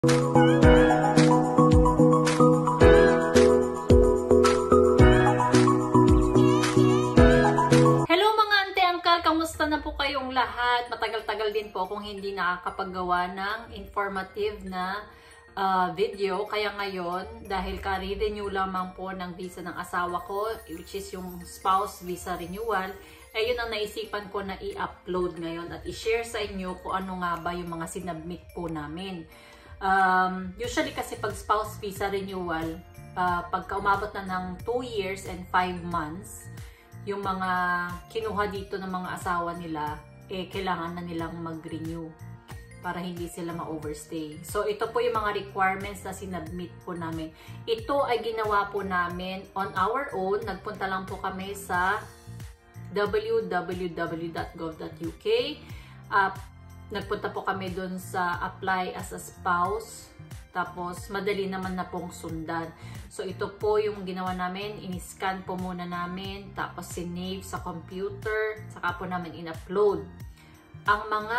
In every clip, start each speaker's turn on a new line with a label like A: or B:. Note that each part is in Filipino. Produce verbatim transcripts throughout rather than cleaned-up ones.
A: Kamusta na po kayong lahat? Matagal-tagal din po kung hindi nakakapaggawa ng informative na uh, video. Kaya ngayon, dahil ka-renew lamang po ng visa ng asawa ko, which is yung spouse visa renewal, eh yun ang naisipan ko na i-upload ngayon at i-share sa inyo kung ano nga ba yung mga sinubmit po namin. Um, usually kasi pag spouse visa renewal, uh, pagka umabot na ng two years and five months, yung mga kinuha dito ng mga asawa nila, eh, kailangan na nilang mag-renew para hindi sila ma-overstay. So, ito po yung mga requirements na sinubmit po namin. Ito ay ginawa po namin on our own. Nagpunta lang po kami sa w w w dot gov dot u k. Uh, nagpunta po kami dun sa apply as a spouse. Tapos, madali naman na pong sundan. So, ito po yung ginawa namin. In-scan po muna namin. Tapos, sinave sa computer. Saka po namin in-upload. Ang mga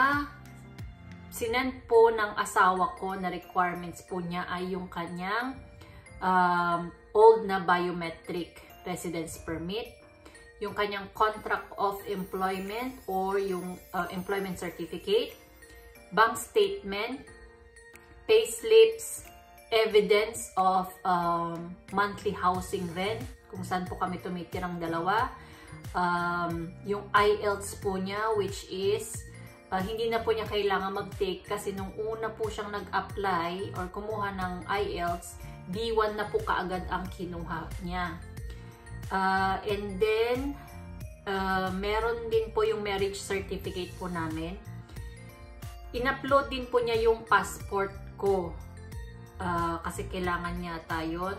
A: sinend po ng asawa ko na requirements po niya ay yung kanyang um, old na biometric residence permit. Yung kanyang contract of employment or yung uh, employment certificate. Bank statement. Payslips, evidence of um, monthly housing rent, kung saan po kami tumitirang dalawa. Um, yung I E L T S po niya, which is, uh, hindi na po niya kailangan mag-take kasi nung una po siyang nag-apply or kumuha ng I E L T S, B one na po kaagad ang kinuha niya. Uh, and then, uh, meron din po yung marriage certificate po namin. In-upload din po niya yung passport ko. Uh, kasi kailangan niya tayo.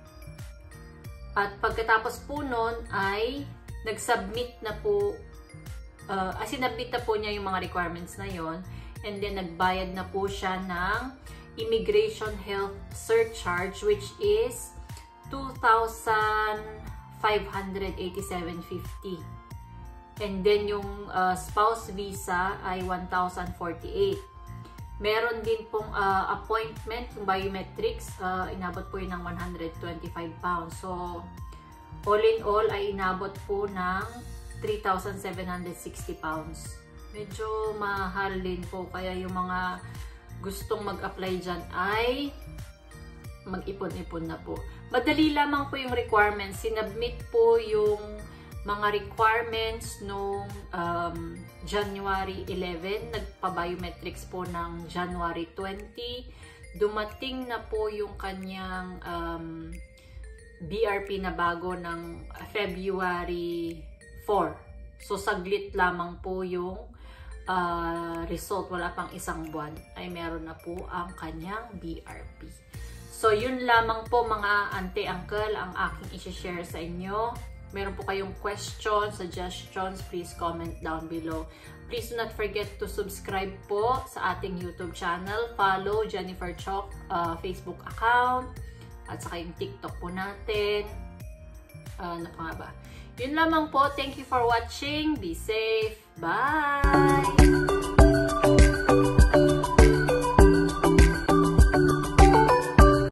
A: At pagkatapos po nun ay nag-submit na po, uh, as sinubmit na po niya yung mga requirements na yon. And then nagbayad na po siya ng immigration health surcharge, which is two thousand five hundred eighty-seven fifty. And then yung uh, spouse visa ay one thousand forty-eight. Meron din pong uh, appointment, yung biometrics, uh, inabot po yun ng one hundred twenty-five pounds. So, all in all ay inabot po ng three thousand seven hundred sixty pounds. Medyo mahal din po, kaya yung mga gustong mag-apply dyan ay mag-ipon-ipon na po. Madali lamang po yung requirements. Sinubmit po yung mga requirements noong um, January eleven, nagpa-biometrics po ng January twenty, dumating na po yung kanyang um, B R P na bago ng February four. So, saglit lamang po yung uh, result, wala pang isang buwan, ay meron na po ang kanyang B R P. So, yun lamang po mga ante-uncle ang aking i-share sa inyo. Meron po kayong questions, suggestions, please comment down below. Please do not forget to subscribe po sa ating YouTube channel. Follow Jennifer Chok uh, Facebook account. At saka yung TikTok po natin. Uh, ano pa nga ba? Yun lamang po. Thank you for watching. Be safe. Bye!